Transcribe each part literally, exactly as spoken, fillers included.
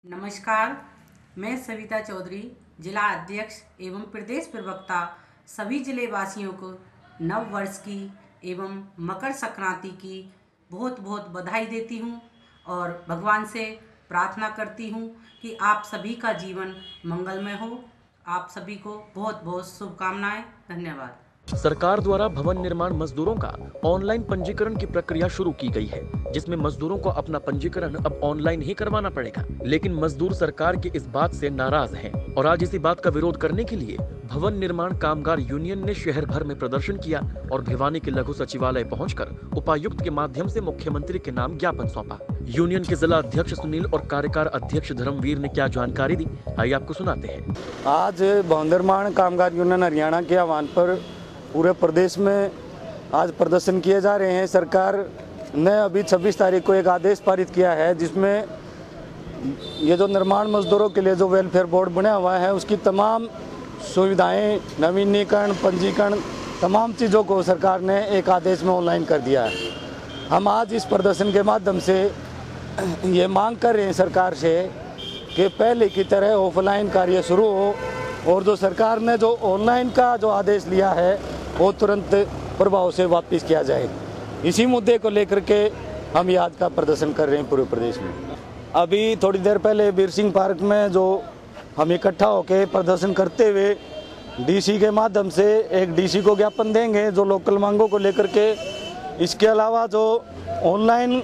नमस्कार, मैं सविता चौधरी, जिला अध्यक्ष एवं प्रदेश प्रवक्ता सभी जिले वासियों को नव वर्ष की एवं मकर संक्रांति की बहुत बहुत बधाई देती हूं और भगवान से प्रार्थना करती हूं कि आप सभी का जीवन मंगलमय हो। आप सभी को बहुत बहुत शुभकामनाएं। धन्यवाद। सरकार द्वारा भवन निर्माण मजदूरों का ऑनलाइन पंजीकरण की प्रक्रिया शुरू की गई है, जिसमें मजदूरों को अपना पंजीकरण अब ऑनलाइन ही करवाना पड़ेगा। लेकिन मजदूर सरकार की इस बात से नाराज हैं और आज इसी बात का विरोध करने के लिए भवन निर्माण कामगार यूनियन ने शहर भर में प्रदर्शन किया और भिवानी के लघु सचिवालय पहुंचकर उपायुक्त के माध्यम से मुख्यमंत्री के नाम ज्ञापन सौंपा। यूनियन के जिला अध्यक्ष सुनील और कार्यकार अध्यक्ष धर्मवीर ने क्या जानकारी दी, आइए आपको सुनाते हैं। आज भवन निर्माण कामगार यूनियन हरियाणा के आह्वान पर पूरे प्रदेश में आज प्रदर्शन किए जा रहे हैं। सरकार ने अभी छब्बीस तारीख को एक आदेश पारित किया है, जिसमें ये जो निर्माण मजदूरों के लिए जो वेलफेयर बोर्ड बना हुआ है उसकी तमाम सुविधाएं, नवीनीकरण, पंजीकरण, तमाम चीज़ों को सरकार ने एक आदेश में ऑनलाइन कर दिया है। हम आज इस प्रदर्शन के माध्यम से ये मांग कर रहे हैं सरकार से कि पहले की तरह ऑफलाइन कार्य शुरू हो और जो सरकार ने जो ऑनलाइन का जो आदेश लिया है वो तुरंत प्रभाव से वापस किया जाए। इसी मुद्दे को लेकर के हम ये आज का प्रदर्शन कर रहे हैं पूरे प्रदेश में। अभी थोड़ी देर पहले वीर सिंह पार्क में जो हम इकट्ठा होकर प्रदर्शन करते हुए डीसी के माध्यम से एक डीसी को ज्ञापन देंगे जो लोकल मांगों को लेकर के। इसके अलावा जो ऑनलाइन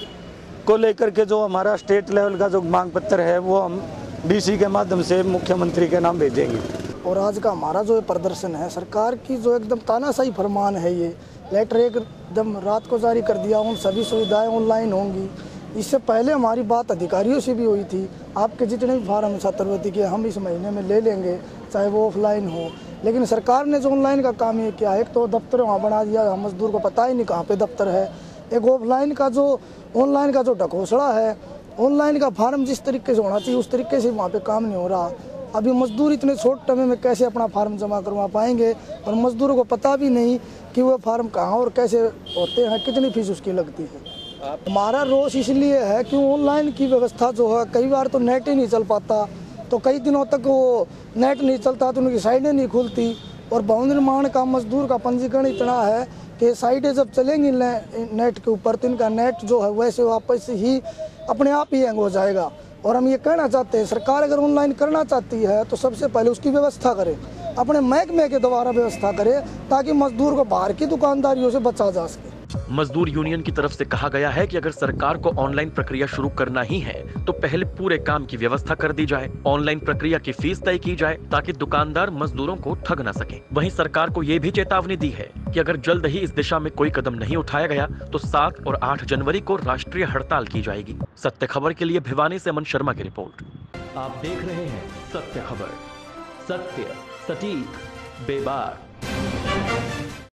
को लेकर के जो हमारा स्टेट लेवल का जो मांग पत्र है वो हम डीसी के माध्यम से मुख्यमंत्री के नाम भेजेंगे। और आज का हमारा जो प्रदर्शन है, सरकार की जो एकदम तानाशाही फरमान है, ये लेटर एकदम रात को जारी कर दिया, उन सभी सुविधाएं ऑनलाइन होंगी। इससे पहले हमारी बात अधिकारियों से भी हुई थी, आपके जितने भी फार्म छात्रवृत्ति के हम इस महीने में ले लेंगे, चाहे वो ऑफलाइन हो। लेकिन सरकार ने जो ऑनलाइन का काम ये किया, एक तो दफ्तर वहाँ बना दिया, मजदूर को पता ही नहीं कहाँ पे दफ्तर है। एक ऑफलाइन का जो ऑनलाइन का जो ढकोसला है, ऑनलाइन का फार्म जिस तरीके से होना चाहिए उस तरीके से वहाँ पे काम नहीं हो रहा। अभी मजदूर इतने छोटे समय में कैसे अपना फार्म जमा करवा पाएंगे, और मजदूरों को पता भी नहीं कि वो फार्म कहाँ और कैसे होते हैं, कितनी फीस उसकी लगती है। हमारा रोष इसलिए है कि ऑनलाइन की व्यवस्था जो है, कई बार तो नेट ही नहीं चल पाता, तो कई दिनों तक वो नेट नहीं चलता तो उनकी साइडें नहीं खुलती। और भवन निर्माण का मजदूर का पंजीकरण इतना है कि साइडें जब चलेंगी नेट के ऊपर तो इनका नेट जो है वैसे वापस ही अपने आप ही हैंग हो जाएगा। और हम ये कहना चाहते हैं, सरकार अगर ऑनलाइन करना चाहती है तो सबसे पहले उसकी व्यवस्था करे, अपने महकमे के द्वारा व्यवस्था करे, ताकि मजदूर को बाहर की दुकानदारियों से बचा जा सके। मजदूर यूनियन की तरफ से कहा गया है कि अगर सरकार को ऑनलाइन प्रक्रिया शुरू करना ही है तो पहले पूरे काम की व्यवस्था कर दी जाए, ऑनलाइन प्रक्रिया की फीस तय की जाए ताकि दुकानदार मजदूरों को ठग न सके। वहीं सरकार को ये भी चेतावनी दी है कि अगर जल्द ही इस दिशा में कोई कदम नहीं उठाया गया तो सात और आठ जनवरी को राष्ट्रीय हड़ताल की जाएगी। सत्य खबर के लिए भिवानी से अमन शर्मा की रिपोर्ट। आप देख रहे हैं सत्य खबर, सत्य, सटीक, बेबाक।